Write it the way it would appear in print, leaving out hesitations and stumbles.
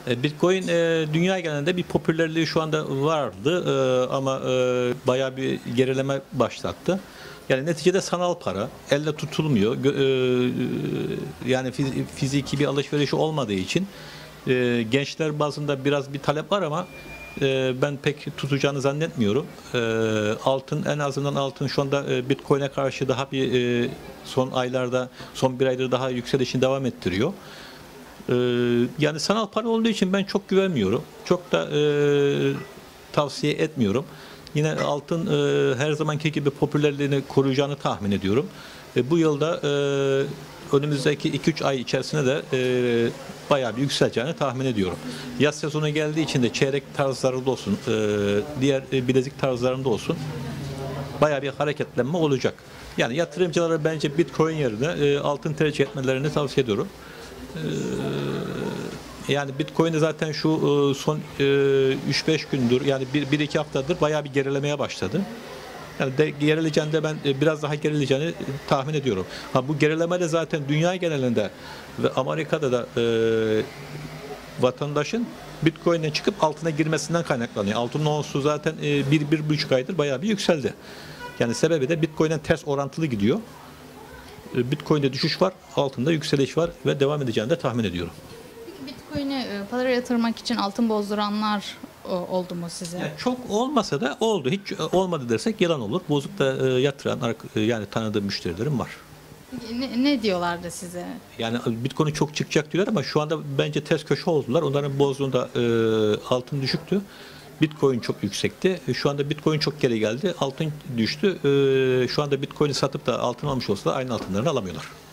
Bitcoin dünya genelinde bir popülerliği şu anda vardı ama bayağı bir gerileme başlattı. Yani neticede sanal para, elle tutulmuyor. Yani fiziki bir alışverişi olmadığı için gençler bazında biraz bir talep var ama ben pek tutacağını zannetmiyorum. Altın, en azından altın şu anda Bitcoin'e karşı daha bir son aylarda, son bir aydır daha yükselişini devam ettiriyor. Ee, Yani sanal para olduğu için ben çok güvenmiyorum. Çok da tavsiye etmiyorum. Yine altın her zamanki gibi popülerliğini koruyacağını tahmin ediyorum. Bu yılda önümüzdeki 2-3 ay içerisinde de bayağı bir yükseleceğini tahmin ediyorum. Yaz sezonu geldiği için de çeyrek tarzlarında olsun, diğer bilezik tarzlarında olsun bayağı bir hareketlenme olacak. Yani yatırımcılara bence Bitcoin yerine altın tercih etmelerini tavsiye ediyorum. Yani Bitcoin'de zaten şu son 3-5 gündür yani 1-2 haftadır bayağı bir gerilemeye başladı. Yani gerileyeceğini de ben biraz daha gerileyeceğini tahmin ediyorum. Ha, bu gerileme de zaten dünya genelinde ve Amerika'da da vatandaşın Bitcoin'den çıkıp altına girmesinden kaynaklanıyor. Altının onsu zaten 1-1,5 aydır bayağı bir yükseldi. Yani sebebi de Bitcoin'den ters orantılı gidiyor. Bitcoin'de düşüş var, altında yükseliş var ve devam edeceğini de tahmin ediyorum. Peki Bitcoin'e para yatırmak için altın bozduranlar oldu mu size? Yani çok olmasa da oldu. Hiç olmadı dersek yalan olur. Bozuk da yatıran yani tanıdığım müşterilerim var. Peki ne diyorlardı size? Yani Bitcoin çok çıkacak diyorlar ama şu anda bence ters köşe oldular. Onların bozduğunda altın düşüktü. Bitcoin çok yüksekti. Şu anda Bitcoin çok geri geldi. Altın düştü. Şu anda Bitcoin'i satıp da altın almış olsa da aynı altınlarını alamıyorlar.